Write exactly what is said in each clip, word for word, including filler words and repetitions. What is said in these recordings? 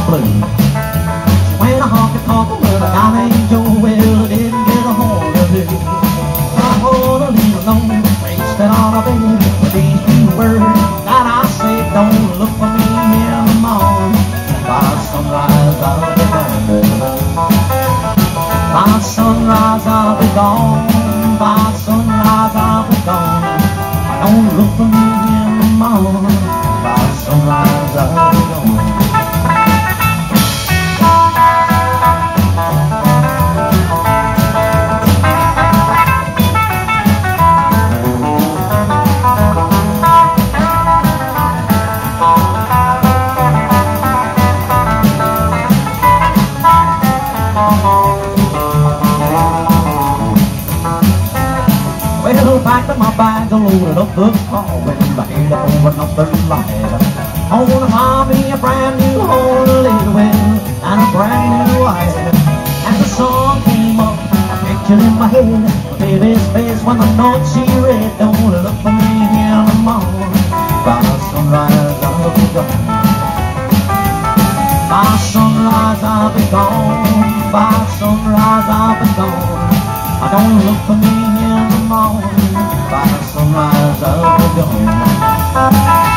blue. When I honky tonk with a guy named Joe, well, I didn't get a horn to do. I hold a little loan, placed it on a bed with these few words that I said, don't look for me in the morning. By sunrise I'll be gone. By sunrise I'll be gone. By sunrise I'll be gone. Don't look for me in the morning. By sunrise I'll be gone. Well, packed up my bags, I loaded up the car, when I headed up over another light. I wanna buy me a brand new horn, a little well, and a brand new wife. And the song came up, a picture in my head, my baby's face when the note she read, don't look for me in the morning. By sunrise I'll be gone. By sunrise I'll be gone. By sunrise I'll be gone. I don't look for me in the morning. By sunrise I'll be gone.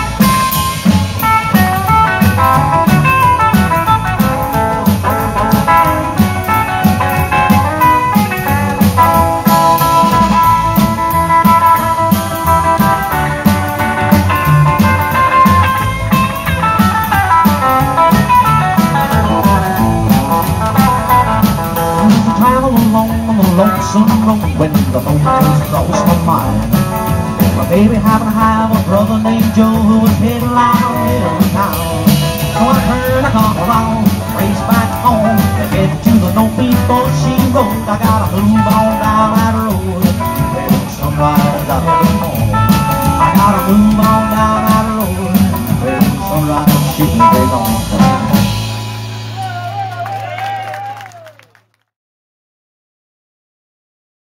Lonesome road when the boat comes across my mind. My baby happened to have a brother named Joe who was heading loud in town. So I turned the car around, raced back home to get to the note before she wrote. I gotta move on down that road. When sunrise I'll be home. I gotta move on down that road. When sunrise she'll be gone.